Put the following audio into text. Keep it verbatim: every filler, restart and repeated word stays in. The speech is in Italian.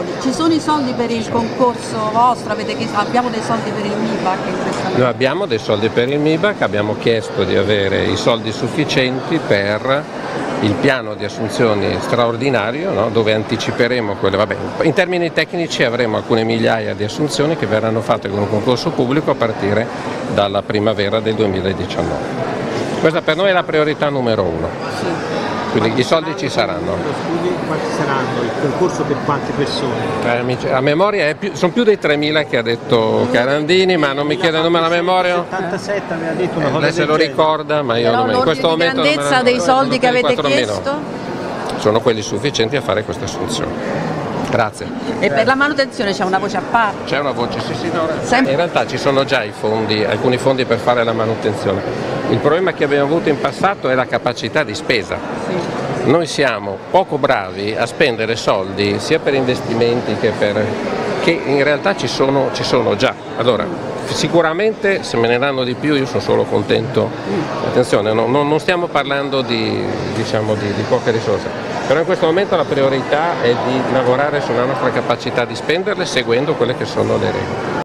Ci sono i soldi per il concorso vostro? Avete chiesto, abbiamo dei soldi per il M I B A C in questa Noi abbiamo dei soldi per il M I B A C, abbiamo chiesto di avere i soldi sufficienti per il piano di assunzioni straordinario, no? Dove anticiperemo quelle, vabbè, in termini tecnici avremo alcune migliaia di assunzioni che verranno fatte con un concorso pubblico a partire dalla primavera del duemiladiciannove. Questa per noi è la priorità numero uno. Sì. Quindi i soldi ci saranno. Quanti saranno? Il concorso per quante persone? Eh, a memoria è più, sono più dei tremila che ha detto Carandini, ma non mi chiede il nome alla memoria. settantasette aveva detto una cosa Lei se lo del genere. ricorda, ma io Però non in questo l'ordine di momento non me grandezza la- dei soldi che avete quattro mila. chiesto? Sono quelli sufficienti a fare queste assunzioni. Grazie. E per la manutenzione c'è una voce a parte? C'è una voce, sì, sì, no, Sempre. in realtà ci sono già i fondi, alcuni fondi per fare la manutenzione. Il problema che abbiamo avuto in passato è la capacità di spesa. Sì. Noi siamo poco bravi a spendere soldi sia per investimenti che per... che in realtà ci sono, ci sono già. Allora, sicuramente se me ne danno di più io sono solo contento. Attenzione, no, no, non stiamo parlando di, diciamo, di, di poche risorse, però in questo momento la priorità è di lavorare sulla nostra capacità di spenderle seguendo quelle che sono le regole.